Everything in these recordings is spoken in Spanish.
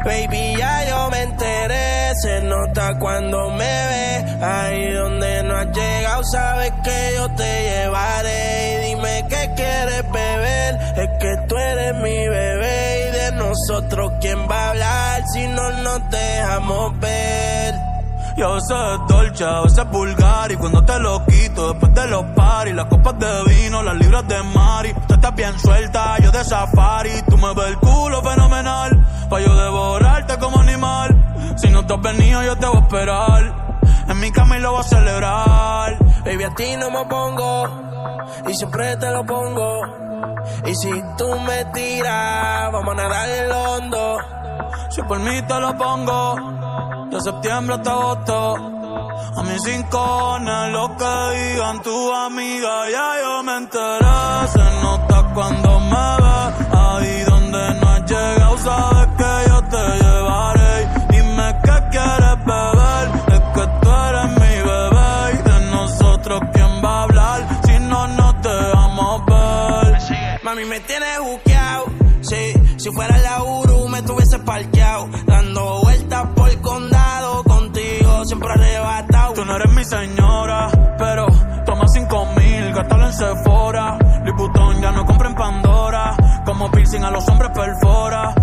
Baby, ya yo me enteré, se nota cuando me ves. Ahí donde no has llegado, sabes que yo te llevaré. Y dime qué quieres beber, es que tú eres mi bebé. Y de nosotros, ¿quién va a hablar si no nos dejamos ver? Y a veces es dolce, a veces es vulgar. Y cuando te lo quito, después de los paris, las copas de vino, las libras de mari. Tú estás bien suelta, yo de safari. Tú me ves el culo fenomenal, pa' yo devorarte como animal. Si no te has venido, yo te voy a esperar en mi cama y lo voy a celebrar. Baby, a ti no me pongo, y siempre te lo pongo. Y si tú me tiras, vamos a nadar en el hondo. Si por mí te lo pongo, de septiembre hasta agosto. A mis rincones, lo que digan tu amiga, ya yo me enteré. Se nota cuando me ves, ahí donde no has llegado, sabes que yo te llevaré. Dime qué quieres beber, es que tú eres mi bebé. Y de nosotros, ¿quién va a hablar si no nos dejamos ver? Mami, me tienes buqueado, sí. Si fuera la Uru, me tuviese parqueado, dando vueltas por el condado, contigo siempre arrebatado. Tú no eres mi señora, pero toma 5,000, gástalo en Sephora. Liputón ya no compra en Pandora, como piercing a los hombres perfora.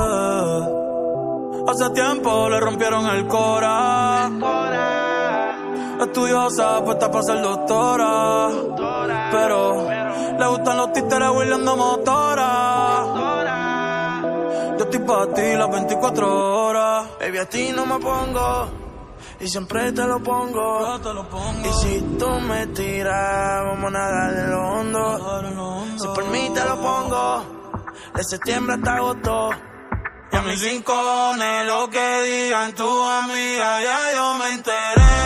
Hace tiempo le rompieron el cora. Estudiosa, puesta para ser doctora, pero le gustan los títeres huirleando motora. Yo estoy pa' ti las 24 horas. Baby, a ti no me pongo, y siempre te lo pongo. Yo te lo pongo. Y si tú me tiras, vamos a nadar en lo hondo. Si por mí te lo pongo, de septiembre hasta agosto. Y a mis rincones, lo que digan tu amiga, ya yo me enteré.